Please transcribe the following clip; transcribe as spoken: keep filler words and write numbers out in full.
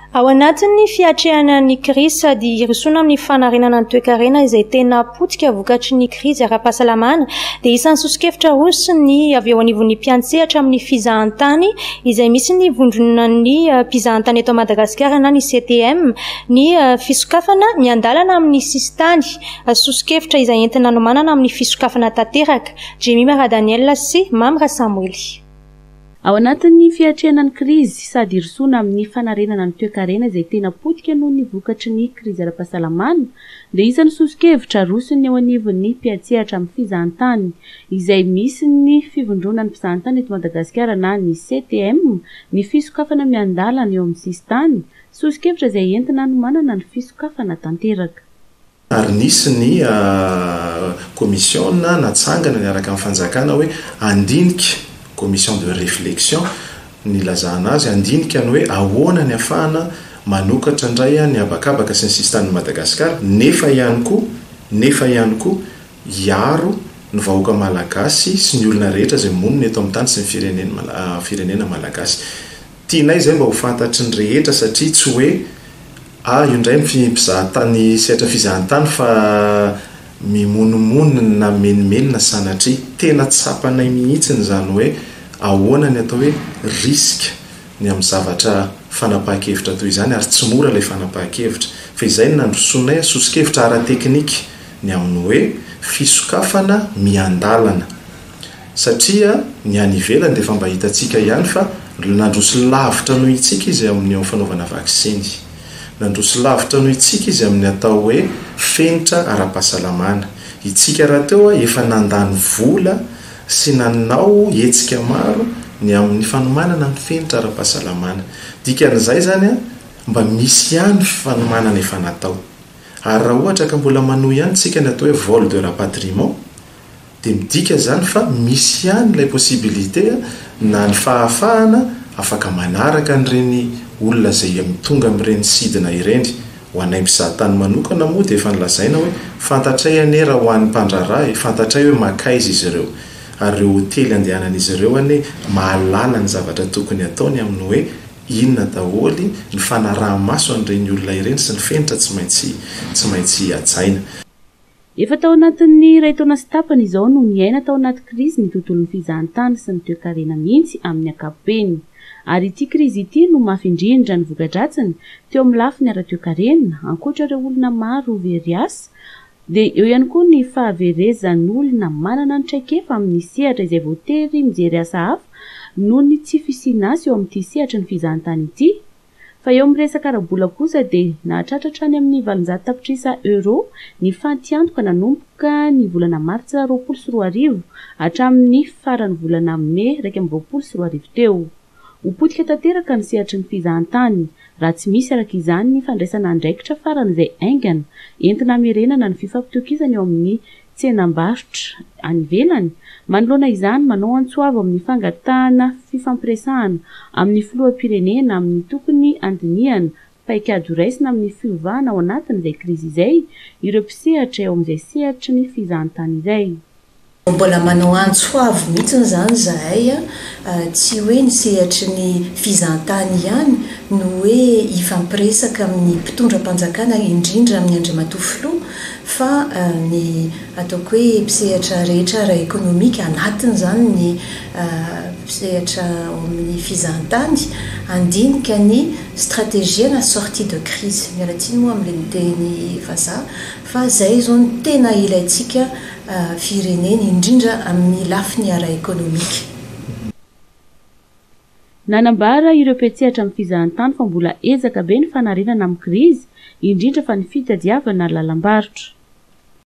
Ao anatin'ny fiatrehana ny krizy sady irisona amin'ny fanarenana ny toe-karena izay tena potika vokatry ny krizy ara-pahasalamana dia isan'ny sosikevitra roso ny avy eo anivon'ny mpiantsehatra amin'ny fizahantany izay misy ny vondronan'ny mpizahantany eto Madagasikara na ny C T M ny fisokafana miandalana amin'ny sistany sosikevitra izay entina nomanana amin'ny fisokafana tanteraka. Jemima Radaniel sy Mamra Samuel. Ao anatin'ny fiatrehana ny krizy sady irisona amin'ny fanarenana ny toe-karena izay tena potika noho ny vokatry ny krizy ara-pahasalamana dia isan'ny sosikevitra rosony eo anivon'ny mpiantsehatra amin'ny fizahantany izay misy ny fivondronan'ny mpizahantany eto Madagasikara na ny C T M ny fisokafana miandalana eo amin'ny sistany sosikevitra izay entina nomanana ny fisokafana tanteraka. Ary nisy ny komisiona natsangana niaraka amin'ny fanjakana hoe andinika commission de réflexion ny lazana azy andinika ny hoe ahoana ny afahana manokatra indray ny abakabaka sy ny sistany Madagasikara nefa ihany koa nefa ihany koa iaro ny vahoaka malagasy sy ny olona rehetra izay monina eto amin'ny tany sy ny firenena firenena malagasy. Tianay izay mba ho fantatry ny rehetra satria tsy hoe ah io indray mpizahatany sehatra fizahantany fa mimonomonina menimenina sanatria tena tsapanay mihitsiny izany hoe ahoana ny atao hoe risque ny amin'ny zavatra fanapahan-kevitra toy izany ary tsy mora ilay fanapahan-kevitra fa izay nandrosonay sosikevitra ara-teknika ny amin'ny hoe fisokafana miandalana satria ny any ivelany dia efa mba hitantsika ihany fa nandroso lavitra noho itsika izy amin'ny fanaovana vaksiny nandroso lavitra noho itsika izy amin'ny atao hoe fenitra ara-pahasalamana itsika raha teo efa nandany vola sy nanao hetsika maro ny amin'ny fanomanana ny fenitra ara-pahasalamana dikan'izay zany a mba misy ihany fanomanana efa natao ary raha ohatra ka mbola manohy ihany tsika ny atao hoe vol de rapatriement dia midika zany fa misy ihany ilay possibilité na ny fahafahana afaka manaraka n'ireny olona zay tonga amin'ireny sidina ireny ho anay mpizahatany manokana moa dia efa nilazaina hoe fantatray ane raha ho an'ny mpandraraha fantatray hoe makaizy izy ireo ary ireo hotely andehanan'izy ireo ane mahalala ny zavatra tokony ataony amin'ny hoe inona daholy ny fanaraha-maso an'ireny olona ireny sy ny fenitra tsy maintsy tsy maintsy atsaina. Efa tao anatin'ny iray taona sy tapany izao no niaina tao anaty krizy ny tontolon'ny fizahantany sy ny toe-karena mihitsy amin'ny ankapobeny. Ary ity krizy ity no mafy indrindra ny voka-dratsiny teo amin'ny lafiny ara-toe-karena ankoatra ireo olona maro very asa dia eo ihany koa ny fahaverezan'olona manana ny traikefa amin'ny sehatra izay voatery mijery asa hafa noho ny tsy fisiana asa eo amin'ity sehatra ny fizahantany ity. Fa eo amin'ny resaka ara-bola kosa dia nahatratratra any amin'ny valonjato tapitrisa euro ny fantiantoka nanomboka ny volana martsa roapolo sy roa arivo hatramin'ny faran'ny volana may raika amby roapolo sy roa arivo teo. Ho potika tanteraka ny sehatry ny fizahantany raha tsy misy araka izany ny fandraisana andraikitra faran'izay aingana entina hamerenana ny fifampitokisana eo amin'ny tsenam-barotra any ivelany. Manoloana izany manao antsoavo amin'ny fangatahana fifampiresahana amin'ny filoham-pirenena amin'ny tokony andiniana paikady raisina amin'ny fiovana ao anatin'izay krizy izay ireo mpisehatra eo amin'izay sehatry ny fizahantany izay. Mbola manao antsoavo mihitsy zany zahay tsy hoe ny sehatry ny fizahantany ihany no hoe ifampiresaka amin'ny mpitondram-panjakana indrindra amin'ny Andriamatofiloha fa ny ataoko hoe mpisehatra rehetra ara ekonomika anatiny zany ny mpisehatra amin'ny fizahantany andinika ny stratégie na sortie de crise mialatsiny moa amin'ilay miteny vazaha fa zay zao ny tena ilayntsika firenena indrindra amin'ny lafiny ara-ekonomika. Nanambara ireo mpiantsehatra amin'ny fizahantany fa mbola ezaka be ny fanarenana amin'ny krizy indrindra fa ny fitadiavana lalam-barotra.